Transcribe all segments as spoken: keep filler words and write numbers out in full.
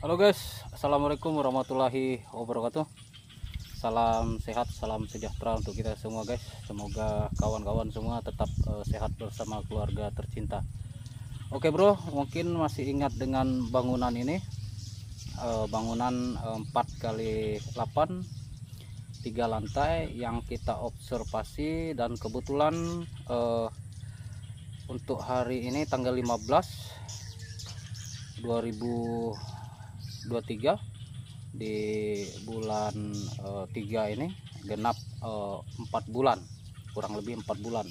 Halo guys, assalamualaikum warahmatullahi wabarakatuh. Salam sehat, salam sejahtera untuk kita semua guys. Semoga kawan-kawan semua tetap uh, sehat bersama keluarga tercinta. Oke bro, mungkin masih ingat dengan bangunan ini, uh, bangunan empat kali delapan, tiga lantai yang kita observasi, dan kebetulan uh, untuk hari ini tanggal lima belas dua ribu dua puluh tiga di bulan uh, tiga ini genap uh, empat bulan, kurang lebih empat bulan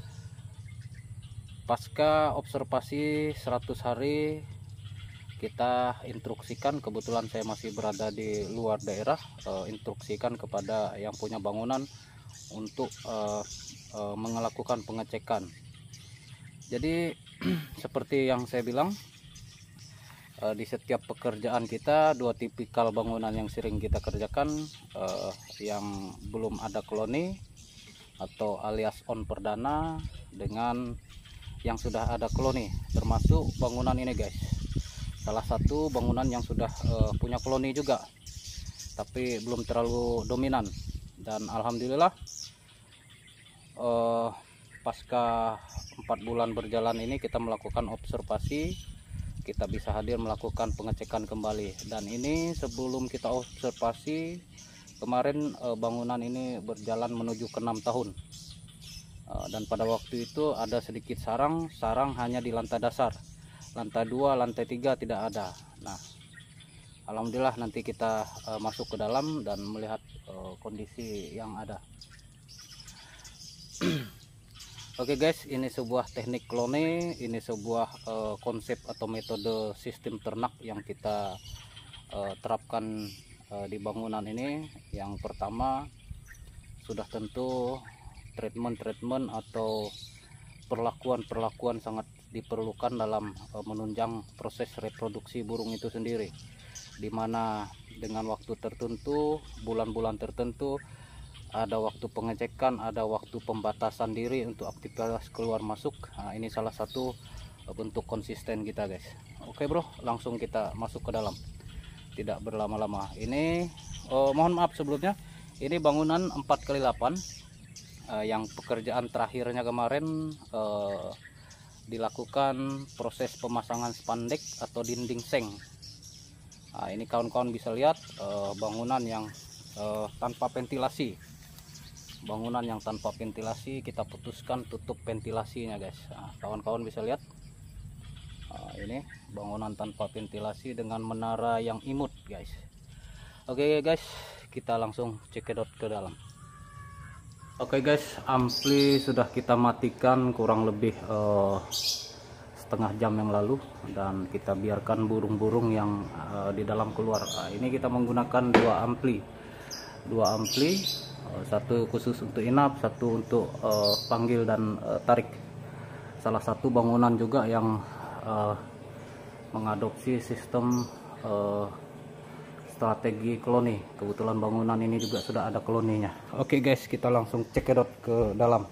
pasca observasi seratus hari. Kita instruksikan, kebetulan saya masih berada di luar daerah, uh, instruksikan kepada yang punya bangunan untuk uh, uh, melakukan pengecekan. Jadi seperti yang saya bilang, di setiap pekerjaan kita dua tipikal bangunan yang sering kita kerjakan, eh, yang belum ada koloni atau alias on perdana, dengan yang sudah ada koloni, termasuk bangunan ini guys. Salah satu bangunan yang sudah eh, punya koloni juga, tapi belum terlalu dominan. Dan alhamdulillah eh, pasca empat bulan berjalan ini kita melakukan observasi, kita bisa hadir melakukan pengecekan kembali. Dan ini sebelum kita observasi kemarin, bangunan ini berjalan menuju ke enam tahun, dan pada waktu itu ada sedikit sarang sarang hanya di lantai dasar, lantai dua, lantai tiga tidak ada. Nah alhamdulillah nanti kita masuk ke dalam dan melihat kondisi yang ada. Oke guys, ini sebuah teknik klone, ini sebuah uh, konsep atau metode sistem ternak yang kita uh, terapkan uh, di bangunan ini. Yang pertama, sudah tentu treatment-treatment atau perlakuan-perlakuan sangat diperlukan dalam uh, menunjang proses reproduksi burung itu sendiri, dimana dengan waktu tertentu, bulan-bulan tertentu, ada waktu pengecekan, ada waktu pembatasan diri untuk aktivitas keluar masuk. Nah, ini salah satu bentuk konsisten kita guys. Oke bro, langsung kita masuk ke dalam, tidak berlama-lama. Ini oh, mohon maaf sebelumnya, ini bangunan empat kali delapan eh, yang pekerjaan terakhirnya kemarin eh, dilakukan proses pemasangan spandek atau dinding seng. Nah, ini kawan-kawan bisa lihat eh, bangunan yang eh, tanpa ventilasi. Bangunan yang tanpa ventilasi, kita putuskan tutup ventilasinya guys. Kawan-kawan nah, bisa lihat, nah, ini bangunan tanpa ventilasi dengan menara yang imut guys. Oke guys, kita langsung cekidot ke dalam. Oke guys, ampli sudah kita matikan kurang lebih uh, setengah jam yang lalu, dan kita biarkan burung-burung yang uh, di dalam keluar. Nah, ini kita menggunakan dua ampli dua ampli, satu khusus untuk inap, satu untuk uh, panggil dan uh, tarik. Salah satu bangunan juga yang uh, mengadopsi sistem uh, strategi koloni. Kebetulan bangunan ini juga sudah ada koloninya. Oke guys, kita langsung cekidot ke dalam.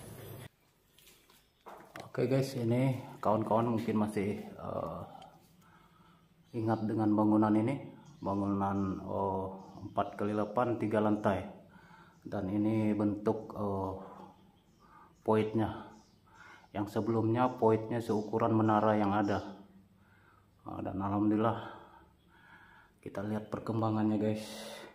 Oke guys, ini kawan-kawan mungkin masih uh, ingat dengan bangunan ini, bangunan uh, empat kali delapan, tiga lantai, dan ini bentuk uh, poidnya. Yang sebelumnya poidnya seukuran menara yang ada, uh, dan alhamdulillah kita lihat perkembangannya guys,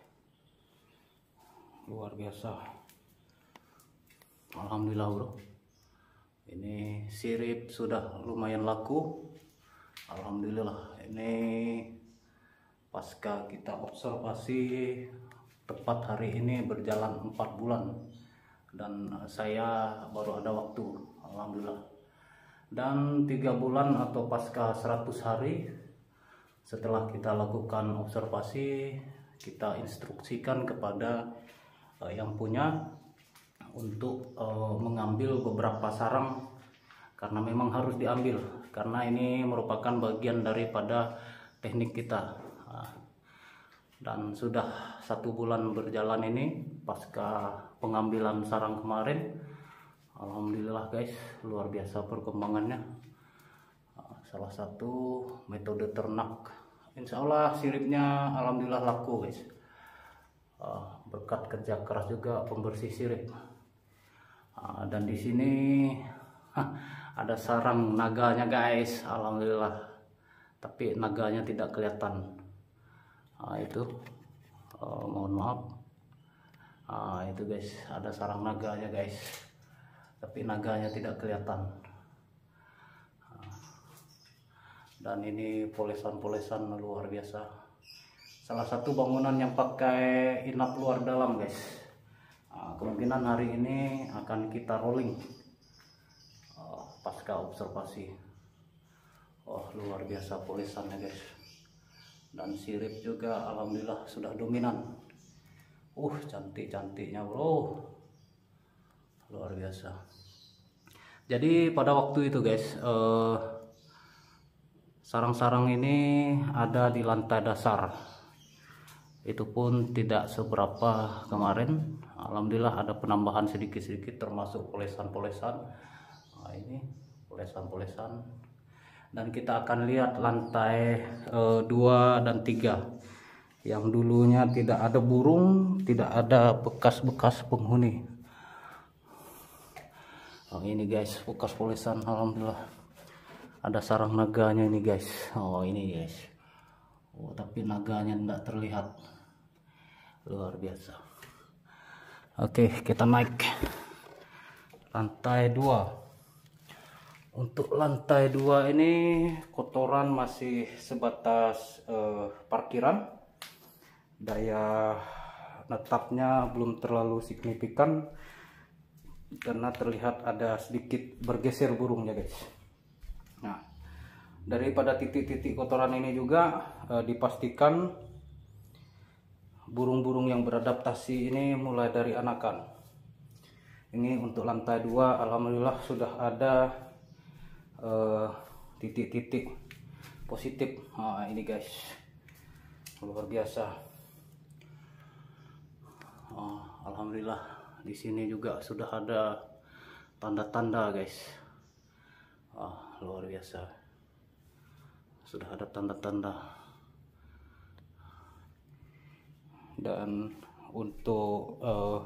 luar biasa. Alhamdulillah bro, ini sirip sudah lumayan laku. Alhamdulillah, ini pasca kita observasi tepat hari ini berjalan empat bulan, dan saya baru ada waktu, alhamdulillah. Dan tiga bulan atau pasca seratus hari setelah kita lakukan observasi, kita instruksikan kepada uh, yang punya untuk uh, mengambil beberapa sarang, karena memang harus diambil, karena ini merupakan bagian daripada teknik kita. Dan sudah satu bulan berjalan ini pasca pengambilan sarang kemarin, alhamdulillah guys, luar biasa perkembangannya. Salah satu metode ternak insya Allah siripnya alhamdulillah laku guys. Uh, berkat kerja keras juga pembersih sirip. Uh, dan di sini huh, ada sarang naganya guys, alhamdulillah. Tapi naganya tidak kelihatan. Uh, itu uh, mohon maaf. Uh, itu guys, ada sarang naganya guys. Tapi naganya tidak kelihatan. Uh, dan ini polesan-polesan luar biasa. Salah satu bangunan yang pakai inap luar dalam guys. Nah, kemungkinan hari ini akan kita rolling uh, pasca observasi. Oh, luar biasa polesannya guys. Dan sirip juga alhamdulillah sudah dominan. Uh cantik-cantiknya bro, luar biasa. Jadi pada waktu itu guys, sarang-sarang uh, ini ada di lantai dasar. Itu pun tidak seberapa kemarin. Alhamdulillah ada penambahan sedikit-sedikit termasuk polesan-polesan. Nah, ini polesan-polesan. Dan kita akan lihat lantai e, dua dan tiga. Yang dulunya tidak ada burung, tidak ada bekas-bekas penghuni. Oh, ini guys, bekas polesan alhamdulillah. Ada sarang naganya ini guys. Oh, ini guys. Oh, tapi naganya tidak terlihat. Luar biasa. Oke, kita naik lantai dua. Untuk lantai dua ini kotoran masih sebatas eh, parkiran. Daya netapnya belum terlalu signifikan karena terlihat ada sedikit bergeser burungnya guys. Nah, daripada titik-titik kotoran ini juga eh, dipastikan burung-burung yang beradaptasi ini mulai dari anakan. Ini untuk lantai dua alhamdulillah sudah ada titik-titik uh, positif. Nah, ini guys, luar biasa. Oh, alhamdulillah di sini juga sudah ada tanda-tanda guys. Oh, luar biasa, sudah ada tanda-tanda. Dan untuk uh,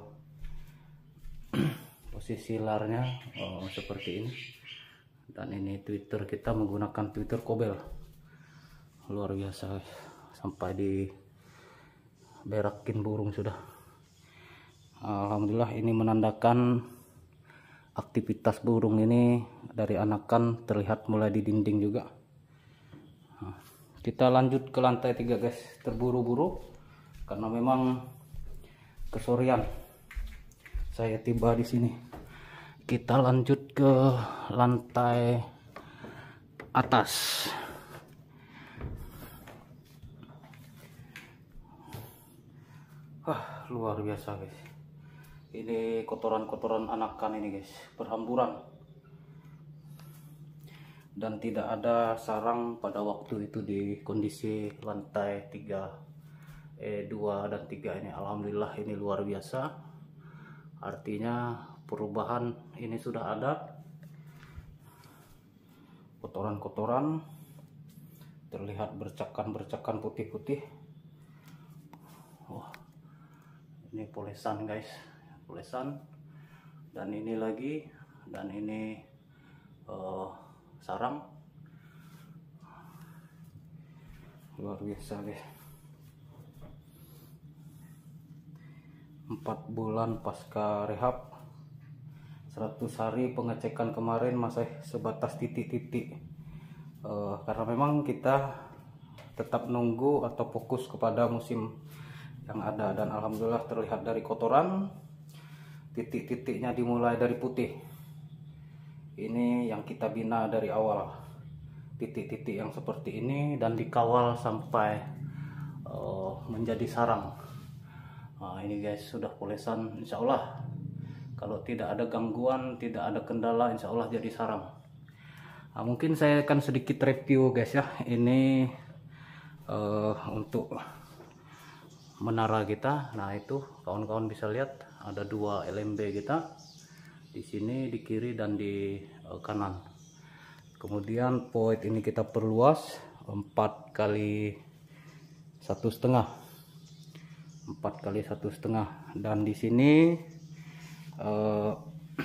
posisi larnya uh, seperti ini. Dan ini Twitter, kita menggunakan Twitter Kobel. Luar biasa, sampai di berakin burung sudah. Alhamdulillah ini menandakan aktivitas burung ini dari anakan terlihat mulai di dinding juga. Nah, kita lanjut ke lantai tiga guys, terburu-buru karena memang kesorean saya tiba di sini. Kita lanjut ke lantai atas. Wah, luar biasa guys. Ini kotoran-kotoran anakan ini guys, berhamburan. Dan tidak ada sarang pada waktu itu di kondisi lantai tiga. E dua dan tiga ini alhamdulillah ini luar biasa. Artinya perubahan ini sudah ada. Kotoran-kotoran terlihat bercakan-bercakan putih-putih. Wah, ini polesan guys, polesan. Dan ini lagi, dan ini uh, sarang. Luar biasa guys. Empat bulan pasca rehab, seratus hari pengecekan kemarin masih sebatas titik-titik. Uh, karena memang kita tetap nunggu atau fokus kepada musim yang ada. Dan alhamdulillah terlihat dari kotoran, titik-titiknya dimulai dari putih. Ini yang kita bina dari awal, titik-titik yang seperti ini, dan dikawal sampai uh, menjadi sarang. Nah, ini guys sudah polesan, insya Allah kalau tidak ada gangguan, tidak ada kendala, insya Allah jadi sarang. Nah, mungkin saya akan sedikit review guys ya. Ini uh, untuk menara kita. Nah, itu kawan-kawan bisa lihat ada dua L M B kita di sini, di kiri dan di uh, kanan. Kemudian void ini kita perluas empat kali satu setengah, empat kali satu setengah. Dan di sini uh,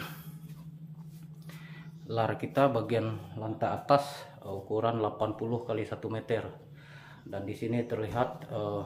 lar kita bagian lantai atas uh, ukuran delapan puluh kali satu meter. Dan di sini terlihat uh,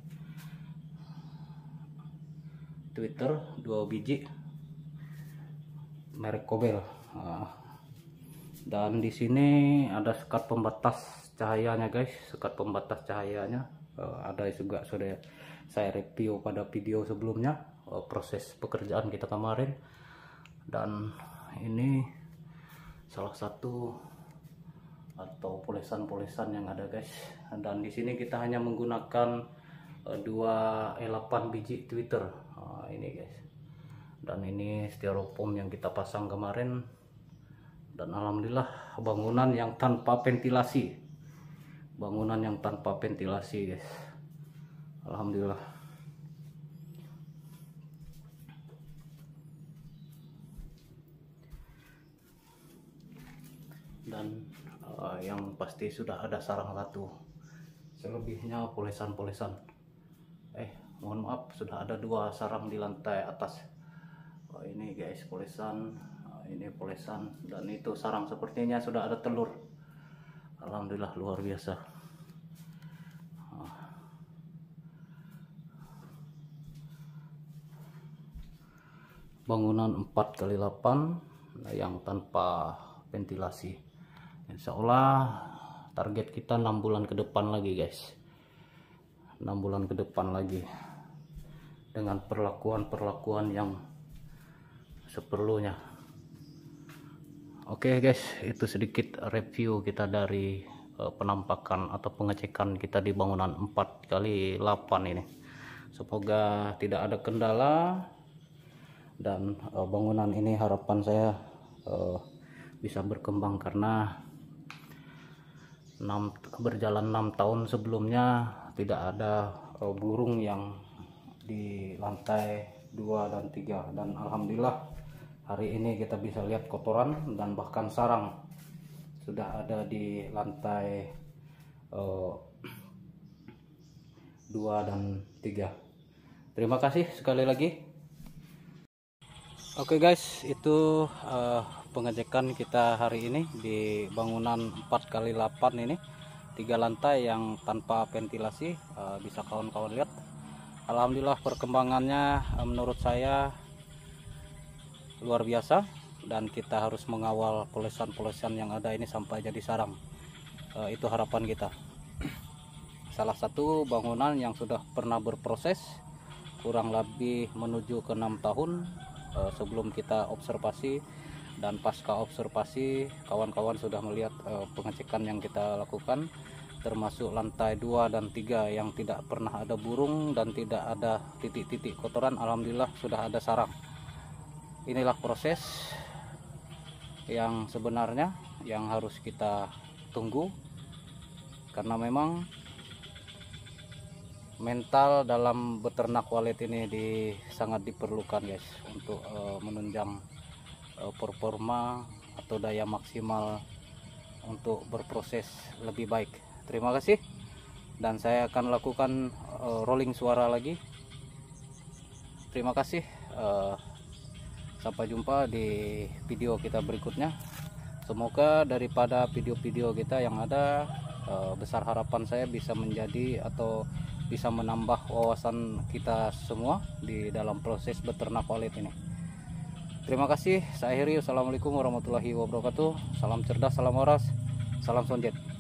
Twitter dua biji merek Kobel. Uh, dan di sini ada sekat pembatas cahayanya guys, sekat pembatas cahayanya. Uh, ada juga sudah saya review pada video sebelumnya, uh, proses pekerjaan kita kemarin. Dan ini salah satu atau polesan-polesan yang ada guys. Dan di sini kita hanya menggunakan uh, dua delapan biji Twitter. Uh, ini guys. Dan ini styrofoam yang kita pasang kemarin. Dan alhamdulillah bangunan yang tanpa ventilasi. Bangunan yang tanpa ventilasi guys, alhamdulillah. Dan uh, yang pasti sudah ada sarang satu, selebihnya polesan-polesan. Eh mohon maaf, sudah ada dua sarang di lantai atas. Oh, ini guys polesan, uh, ini polesan, dan itu sarang sepertinya sudah ada telur. Alhamdulillah luar biasa. Bangunan empat kali delapan yang tanpa ventilasi. Insya Allah target kita enam bulan ke depan lagi guys. enam bulan ke depan lagi dengan perlakuan-perlakuan yang seperlunya. Oke guys, itu sedikit review kita dari uh, penampakan atau pengecekan kita di bangunan empat kali delapan ini. Semoga tidak ada kendala, dan uh, bangunan ini harapan saya uh, bisa berkembang, karena enam, berjalan enam tahun sebelumnya tidak ada uh, burung yang di lantai dua dan tiga, dan alhamdulillah hari ini kita bisa lihat kotoran dan bahkan sarang sudah ada di lantai uh, dua dan tiga. Terima kasih sekali lagi. Oke guys, itu uh, pengecekan kita hari ini di bangunan empat kali delapan ini, tiga lantai yang tanpa ventilasi. Uh, bisa kawan-kawan lihat, alhamdulillah perkembangannya uh, menurut saya luar biasa, dan kita harus mengawal polesan-polesan yang ada ini sampai jadi sarang. Uh, itu harapan kita. Salah satu bangunan yang sudah pernah berproses kurang lebih menuju ke enam tahun uh, sebelum kita observasi, dan pasca observasi kawan-kawan sudah melihat uh, pengecekan yang kita lakukan, termasuk lantai dua dan tiga yang tidak pernah ada burung dan tidak ada titik-titik kotoran. Alhamdulillah sudah ada sarang. Inilah proses yang sebenarnya yang harus kita tunggu, karena memang mental dalam beternak walet ini di, sangat diperlukan guys, untuk uh, menunjang uh, performa atau daya maksimal untuk berproses lebih baik. Terima kasih, dan saya akan lakukan uh, rolling suara lagi. Terima kasih. Uh, Sampai jumpa di video kita berikutnya. Semoga daripada video-video kita yang ada, eh, besar harapan saya bisa menjadi atau bisa menambah wawasan kita semua di dalam proses beternak walet ini. Terima kasih. Saya akhiri. Assalamualaikum warahmatullahi wabarakatuh. Salam cerdas, salam waras, salam sonjet.